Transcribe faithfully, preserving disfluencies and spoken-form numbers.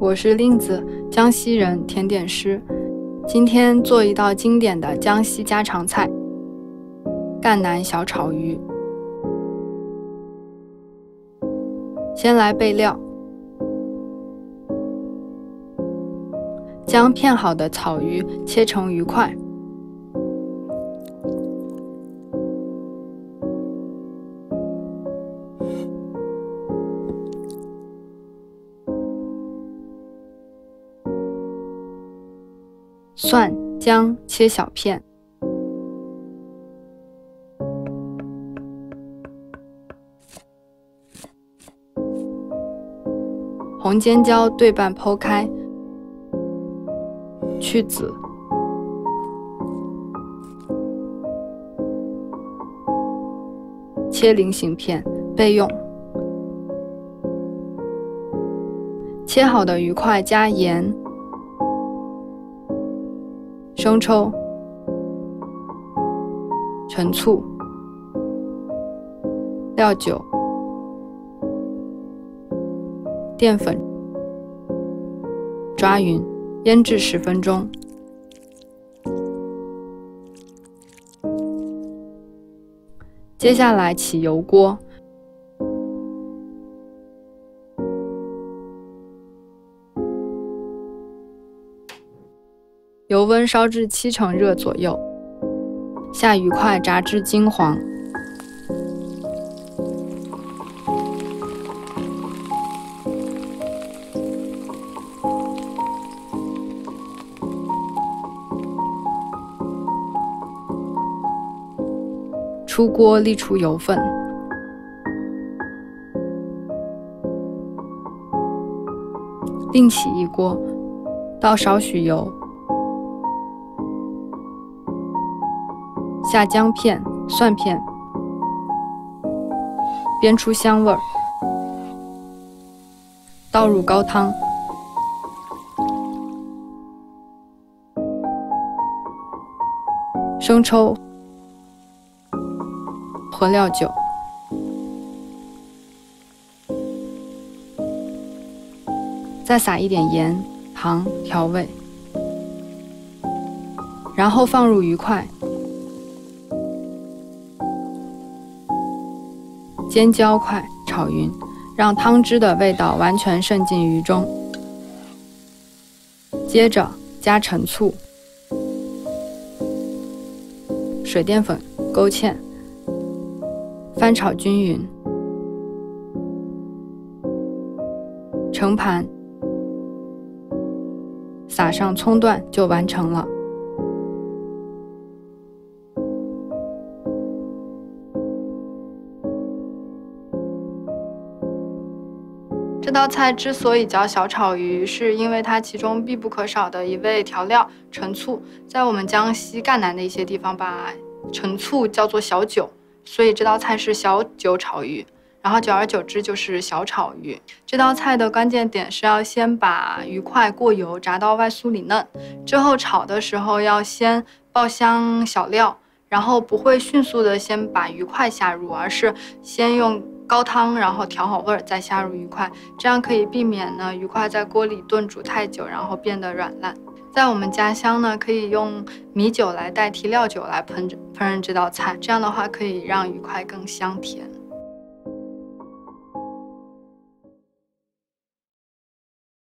我是令子，江西人，甜点师。今天做一道经典的江西家常菜——赣南小炒鱼。先来备料：将片好的草鱼切成鱼块，蒜、姜切小片，红尖椒对半剖开，去籽，切菱形片备用。切好的鱼块加盐、生抽、陈醋、料酒、淀粉，抓匀，腌制十分钟。接下来起油锅，油温烧至七成热左右，下鱼块炸至金黄。出锅沥出油分，另起一锅，倒少许油，下姜片、蒜片，煸出香味儿，倒入高汤，生抽和料酒，再撒一点盐、糖调味，然后放入鱼块，煎椒块炒匀，让汤汁的味道完全渗进鱼中。接着加陈醋、水淀粉勾芡，翻炒均匀，盛盘，撒上葱段就完成了。这道菜之所以叫小炒鱼，是因为它其中必不可少的一味调料陈醋。在我们江西赣南的一些地方，把陈醋叫做小酒，所以这道菜是小酒炒鱼，然后久而久之就是小炒鱼。这道菜的关键点是要先把鱼块过油炸到外酥里嫩，之后炒的时候要先爆香小料，然后不会迅速的先把鱼块下入，而是先用高汤，然后调好味儿再下入鱼块，这样可以避免呢鱼块在锅里炖煮太久，然后变得软烂。在我们家乡呢，可以用米酒来代替料酒来烹烹饪这道菜，这样的话可以让鱼块更香甜。